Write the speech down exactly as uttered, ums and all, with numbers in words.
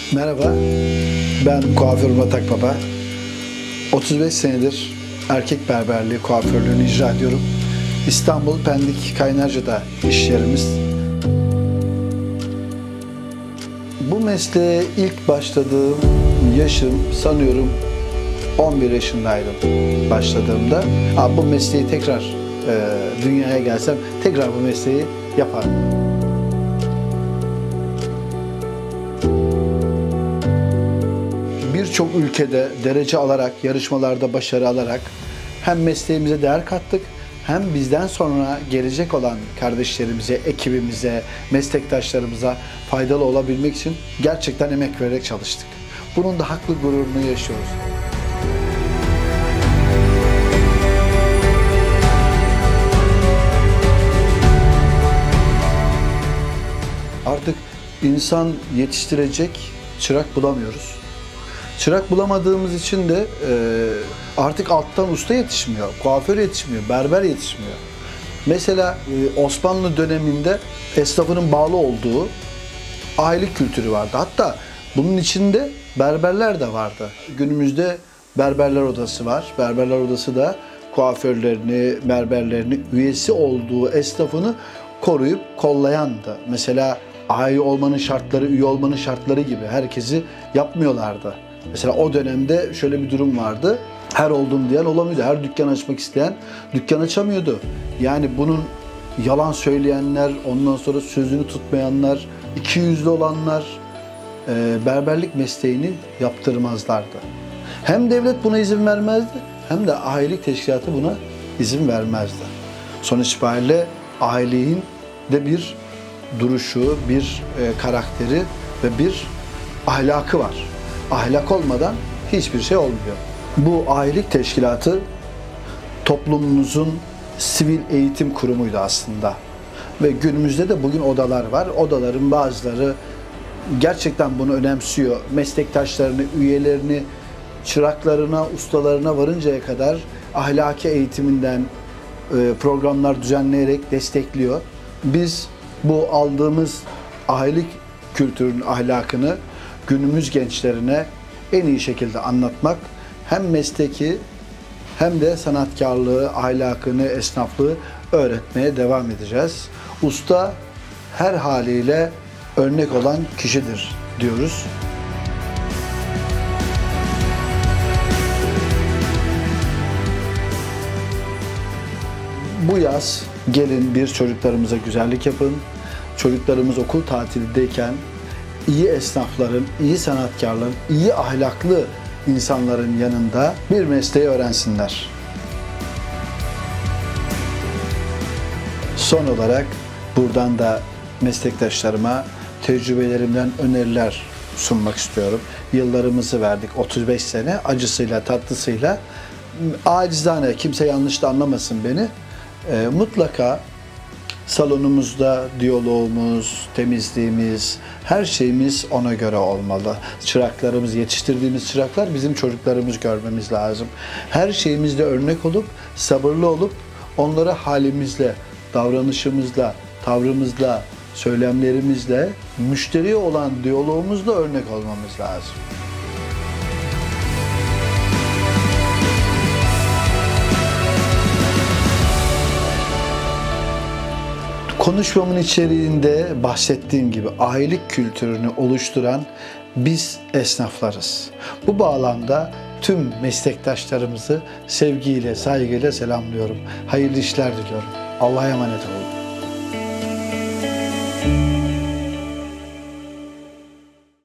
Merhaba, ben kuaför Murat Akbaba. otuz beş senedir erkek berberliği, kuaförlüğünü icra ediyorum. İstanbul Pendik Kaynarca'da iş yerimiz. Bu mesleğe ilk başladığım yaşım sanıyorum on bir yaşındaydım başladığımda. Abi bu mesleği tekrar e, dünyaya gelsem tekrar bu mesleği yaparım. Birçok ülkede derece alarak, yarışmalarda başarı alarak hem mesleğimize değer kattık, hem bizden sonra gelecek olan kardeşlerimize, ekibimize, meslektaşlarımıza faydalı olabilmek için gerçekten emek vererek çalıştık. Bunun da haklı gururunu yaşıyoruz. Artık insan yetiştirecek çırak bulamıyoruz. Çırak bulamadığımız için de e, artık alttan usta yetişmiyor, kuaför yetişmiyor, berber yetişmiyor. Mesela e, Osmanlı döneminde esnafının bağlı olduğu ailelik kültürü vardı. Hatta bunun içinde berberler de vardı. Günümüzde berberler odası var. Berberler odası da kuaförlerini, berberlerini, üyesi olduğu esnafını koruyup kollayandı. Mesela aile olmanın şartları, üye olmanın şartları gibi herkesi yapmıyorlardı. Mesela o dönemde şöyle bir durum vardı. Her oldum diyen olamıyordu. Her dükkan açmak isteyen dükkan açamıyordu. Yani bunun yalan söyleyenler, ondan sonra sözünü tutmayanlar, ikiyüzlü olanlar e, berberlik mesleğini yaptırmazlardı. Hem devlet buna izin vermezdi, hem de ailelik teşkilatı buna izin vermezdi. Sonuç itibariyle ailenin de bir duruşu, bir e, karakteri ve bir ahlakı var. Ahlak olmadan hiçbir şey olmuyor. Bu ailelik teşkilatı toplumumuzun sivil eğitim kurumuydu aslında. Ve günümüzde de bugün odalar var. Odaların bazıları gerçekten bunu önemsiyor. Meslektaşlarını, üyelerini, çıraklarına, ustalarına varıncaya kadar ahlaki eğitiminden programlar düzenleyerek destekliyor. Biz bu aldığımız ailelik kültürünün ahlakını günümüz gençlerine en iyi şekilde anlatmak, hem mesleki hem de sanatkarlığı, ahlakını, esnaflığı öğretmeye devam edeceğiz. Usta her haliyle örnek olan kişidir diyoruz. Bu yaz gelin bir çocuklarımıza güzellik yapın. Çocuklarımız okul tatilindeyken iyi esnafların, iyi sanatkarların, iyi ahlaklı insanların yanında bir mesleği öğrensinler. Son olarak buradan da meslektaşlarıma tecrübelerimden öneriler sunmak istiyorum. Yıllarımızı verdik, otuz beş sene, acısıyla, tatlısıyla. Acizane, kimse yanlış da anlamasın beni. E, mutlaka salonumuzda diyaloğumuz, temizliğimiz, her şeyimiz ona göre olmalı. Çıraklarımız, yetiştirdiğimiz çıraklar bizim çocuklarımız görmemiz lazım. Her şeyimizde örnek olup, sabırlı olup, onlara halimizle, davranışımızla, tavrımızla, söylemlerimizle, müşteriye olan diyaloğumuzla örnek olmamız lazım. Konuşmamın içeriğinde bahsettiğim gibi ailelik kültürünü oluşturan biz esnaflarız. Bu bağlamda tüm meslektaşlarımızı sevgiyle, saygıyla selamlıyorum. Hayırlı işler diliyorum. Allah'a emanet olun.